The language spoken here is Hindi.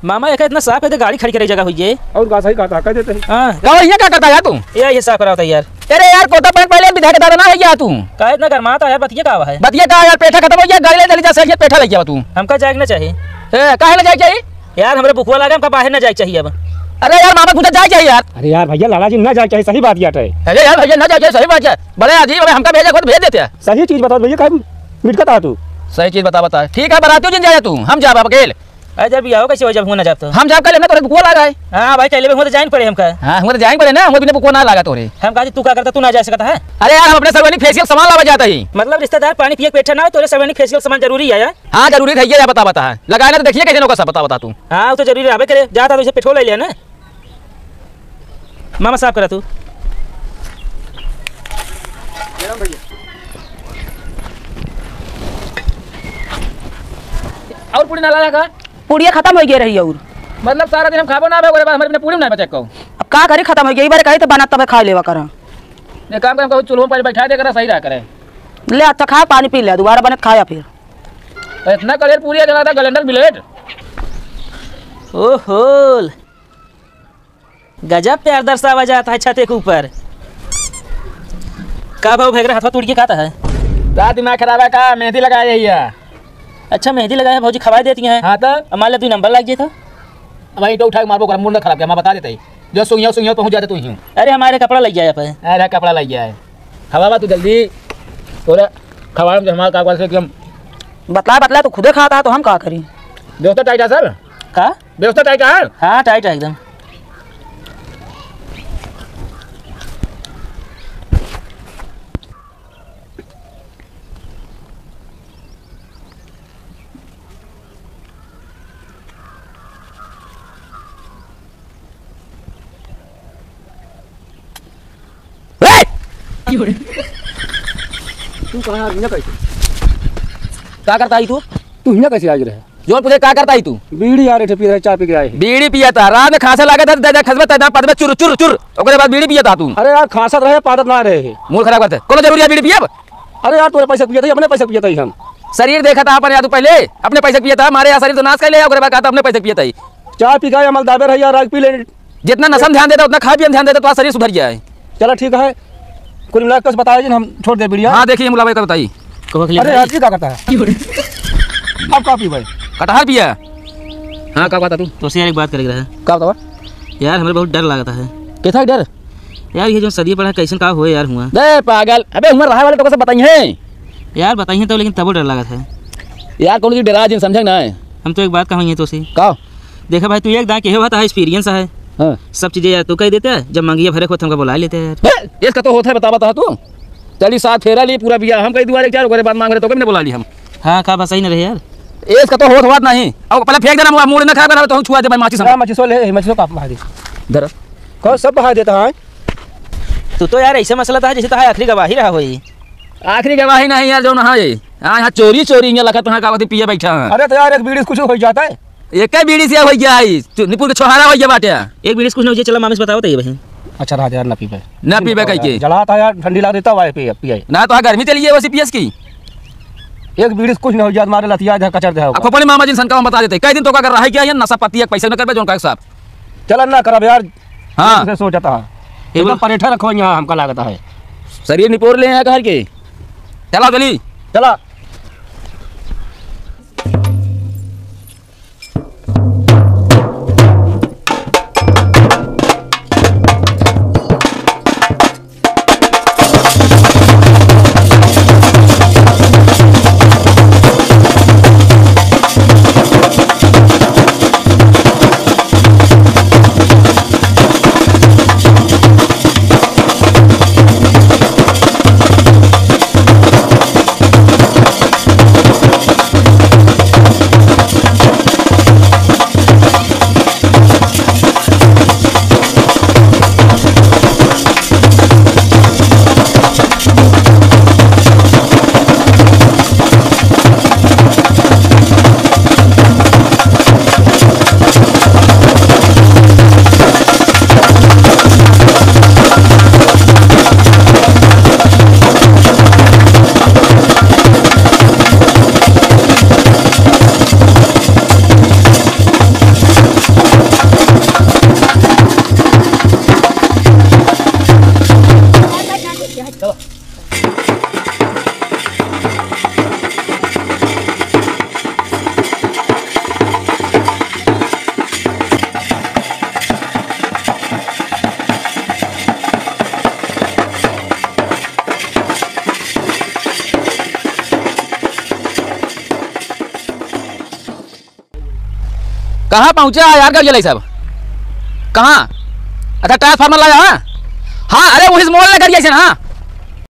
मामा एक इतना साफ है तो गाड़ी खड़ी करे जगह हुई है और का सही कहता कह देते हैं। हां गाँव ये क्या करता यार तू? ये साफ कराता यार। अरे यार कोटा पैंट पहले विधायक दादा ना है यार तू का इतना गरमाता यार बतिया का है बतिया का यार पेठा खत्म हो गया गाड़ी ले चली जा सही पेठा लग गया तू हमका जागना चाहिए काहे ना जाए चाहिए यार हमरे बुकवा लगा हमका बाहर ना जाए चाहिए अब। अरे यार मामा कुछ जाए चाहिए यार। अरे यार भैया लाला जी ना जाए चाहिए सही बात यार है। अरे यार भैया ना जाए सही बात है बड़े अजीब है हमका भेजा खुद भेज देते हैं। सही चीज बता भैया काहे मिटका था तू सही चीज बता ठीक है बरातियों जिन जाए तू हम जा अकेले जब भी आओ कैसे हो जब होना जाब तो हम जाब कर लेना तोरे बुकवा लगा है। हां भाई चले हो तो जाइन पड़े हमका। हां हम तो जाएंगे पड़े ना हम बिना बुकवा ना लगा तोरे हम कहा तू का करता तू ना जा सकता है। अरे यार हम अपने सर्वनिक फेशियल सामान लावा जाता ही मतलब रिश्तेदार पानी पिए पेठा ना हो तोरे सर्वनिक फेशियल सामान जरूरी है यार। हां जरूरी है ये बता लगाना तो देखिए कैसे लोग का बता तू। हां तो जरूरी रहबे करे जाता तो इसे पेट्रोल ले लिया ना मामा साफ करा तू। और पूरी ना लाया का पूड़िया खत्म हो गई रही और मतलब सारा दिन हम खाबो ना आबे ओरे बाद हमारे पूरी ना बचे को अब का करे खत्म हो गई बार कही तो बना तब खा लेवा कर ये काम कर चूल्हा पर बैठा दे कर सही रहा करे ले अच्छा खा पानी पी ले दोबारा बने खाया फिर इतना कलेर पूरी जला था गलेंडर ब्लेड ओहो गजब प्यार दर्शावा जाता है छते के ऊपर। का भाव भेग रहा हाथ टूट के खाता है रात दिमाग खराब है का मेहंदी लगाया है। अच्छा मेहंदी लगाया भौजी खवाई देती हैं। हाँ तो मान ले तू नंबर लग गया था वही तो उठा के मारबो कर मुंड खराब किया मैं बता देता ही जो सुइया पहुंच जाते तू ही। अरे हमारे कपड़ा लग गया पे अरे कपड़ा लग गया है खवावा तू जल्दी तोरे खवाड़ा में हमारा कागज से हम बतला तो खुदे खाता है तो हम का करी। व्यवस्था टाइट है सर का व्यवस्था टाइट है। हाँ टाइट है एकदम। तू कहां हिना कैसे क्या करता है तू हिना कैसे आज रहे जोन पूछे क्या करता है तू? बीड़ी यार पी रहे चाय पी के आए बीड़ी पिया था रात में खांसा लगा था दादा खसबत था पद में चुर चुर चुर ओकरे बाद बीड़ी पिया था तू। अरे यार खांसत रहे पादत ना रहे मूड खराब करते कोनो जरूरी है बीड़ी पिया। अरे यार तोरे पैसा पिया था अपने पैसा पिया था हम शरीर देखा था अपन या तू पहले अपने पैसे पिया था हमारे यहाँ शरीर तो नाश कर ले ओकरे बाद कहा था अपने पैसे पिया था चाय पी गए अमल दाबे रही यार आग पी ले जितना नशा ध्यान देता उतना खा पियन ध्यान देता तो शरीर सुधर जाए। चलो ठीक है कुल मिला के बताया जी हम छोड़ दे बीड़िया। हाँ देखिए मुलाकात का बताइए। अरे यार क्या करता है अब का पी भाई कटहल पिया। हाँ क्या बात है तू तो से यार एक बात करेगा है क्या बतावा यार हमें बहुत डर लगता है। कैसा डर यार ये जो सदी पड़ा कैसे का हुए यार हुआ बे पागल अबे उम्र रहा वाले तो कैसे बताइए यार बताइए तो लेकिन तब डर लगा था यार कौन सी डरा जिन समझे ना हम तो एक बात कहेंगे तो सी का देखा भाई तू एक दांत के बात है एक्सपीरियंस है। हाँ सब चीजें यार तू कह देते हैं जब मांगिए भरे को हमको बुला लेते हैं यार। इसका तो होता है बता तू चली साथ फेरा ली पूरा बिया हम कई दुआरे चार ओकरे बाद मांग रहे तो कभी बुला ली हम। हाँ का बस सही नहीं रहे यार इसका तो होत बात नहीं अब पहले फेंक देना मूड ना खा कर तो छुआ दे भाई माची सब मछली सो ले मछली का बहा दे धर कौन सब बहा देता है तू तो यार ऐसा मसला था जैसे तो आखिरी गवाही रहा होई। आखिरी गवाही नहीं यार जो ना है यहाँ चोरी यहाँ लगा तो का पिए बैठा है। अरे तो यार एक बीड़ी कुछ हो जाता है एक बीड़ी से हो गया निपुर के छोहारा हो गया बाटे एक बीड़ी कुछ नहीं हो चला मामिस बताओ तो ये बहन। अच्छा राज यार ना पीबे ना पीबे कहीं जलाता यार ठंडी ला देता है पिए ना तो गर्मी चली है वैसे पीएस की एक बीड़ी कुछ नहीं हो जात मारे लतिया इधर कचर दे अब अपने मामा जी संका बता देते कई दिन तो कर रहा है क्या ये नशा पत्ती एक पैसे में करबे जोन का साहब चल ना करब यार। हाँ सोचता है एकदम परेठा रखो यहाँ हमका लागता है शरीर निपोर ले यहाँ घर के चला जल्दी चला। कहाँ पहुँचा यार गाड़ी सब कहाँ? अच्छा ट्रांसफार्मर लाया? हाँ हाँ, अरे वही से मोल लेकर गया हाँ